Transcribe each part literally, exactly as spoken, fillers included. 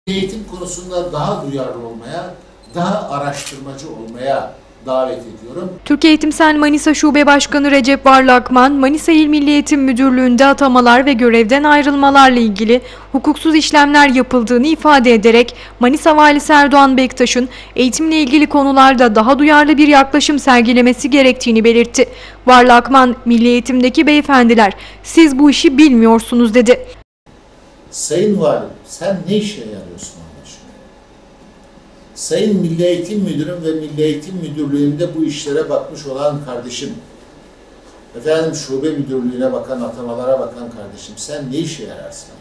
Eğitim konusunda daha duyarlı olmaya, daha araştırmacı olmaya davet ediyorum. Türk Eğitimsel Manisa Şube Başkanı Recep Varlakman, Manisa İl Milli Eğitim Müdürlüğü'nde atamalar ve görevden ayrılmalarla ilgili hukuksuz işlemler yapıldığını ifade ederek Manisa Valisi Erdoğan Bektaş'ın eğitimle ilgili konularda daha duyarlı bir yaklaşım sergilemesi gerektiğini belirtti. Varlakman, milli eğitimdeki beyefendiler, siz bu işi bilmiyorsunuz dedi. Sayın Valim, sen ne işe yarıyorsun anlaşılan? Sayın Milli Eğitim Müdürüm ve Milli Eğitim Müdürlüğü'nde bu işlere bakmış olan kardeşim, efendim şube müdürlüğüne bakan, atamalara bakan kardeşim, sen ne işe yararsın?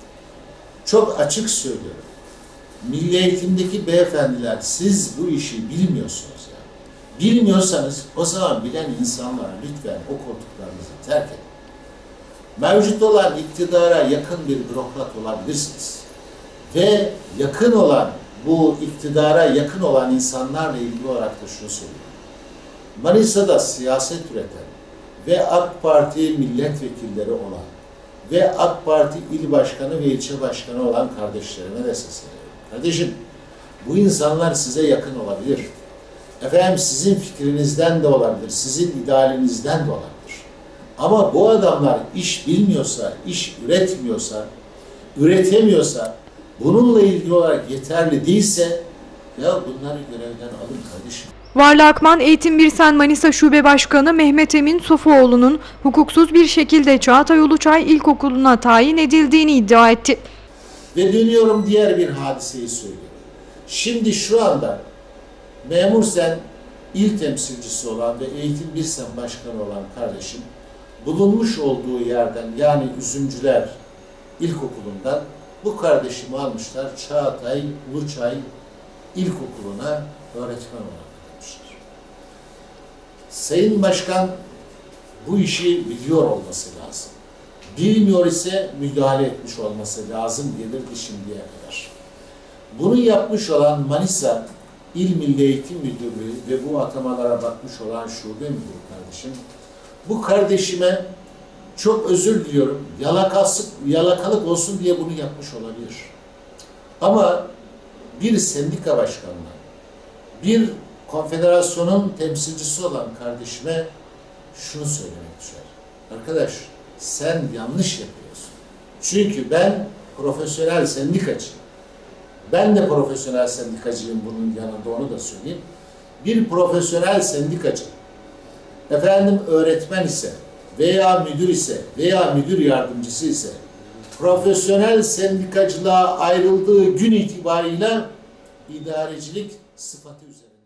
Çok açık söylüyorum. Milli Eğitimdeki beyefendiler, siz bu işi bilmiyorsunuz ya. Bilmiyorsanız o zaman bilen insanlara lütfen o koltuklarınızı terk edin. Mevcut olan iktidara yakın bir bürokrat olabilirsiniz. Ve yakın olan, bu iktidara yakın olan insanlarla ilgili olarak da şunu söylüyorum. Manisa'da siyaset üreten ve AK Parti milletvekilleri olan ve AK Parti il başkanı ve ilçe başkanı olan kardeşlerime de sesleniyorum. Kardeşim, bu insanlar size yakın olabilir. Efendim sizin fikrinizden de olabilir, sizin idealinizden de olabilir. Ama bu adamlar iş bilmiyorsa, iş üretmiyorsa, üretemiyorsa, bununla ilgili olarak yeterli değilse, ya bunları görevden alın kardeşim. Varlakman, Eğitim Birsen Manisa Şube Başkanı Mehmet Emin Sofuoğlu'nun hukuksuz bir şekilde Çağatay Uluçay İlkokulu'na tayin edildiğini iddia etti. Ve dönüyorum diğer bir hadiseyi söylüyorum. Şimdi şu anda Memur Sen il temsilcisi olan ve Eğitim Birsen Başkanı olan kardeşim, bulunmuş olduğu yerden, yani Üzümcüler İlkokulu'ndan bu kardeşimi almışlar, Çağatay Uluçay İlkokulu'na öğretmen olarak almışlar. Sayın Başkan bu işi biliyor olması lazım. Bilmiyor ise müdahale etmiş olması lazım gelirdi şimdiye kadar. Bunu yapmış olan Manisa İl Milli Eğitim Müdürlüğü ve bu atamalara bakmış olan şube müdürü kardeşim, bu kardeşime çok özür diliyorum, yalakasık, yalakalık olsun diye bunu yapmış olabilir. Ama bir sendika başkanına, bir konfederasyonun temsilcisi olan kardeşime şunu söylemek düşer. Arkadaş, sen yanlış yapıyorsun. Çünkü ben profesyonel sendikacıyım. Ben de profesyonel sendikacıyım bunun yanında, onu da söyleyeyim. Bir profesyonel sendikacı, efendim öğretmen ise veya müdür ise veya müdür yardımcısı ise profesyonel sendikacılığa ayrıldığı gün itibarıyla idarecilik sıfatı üzerine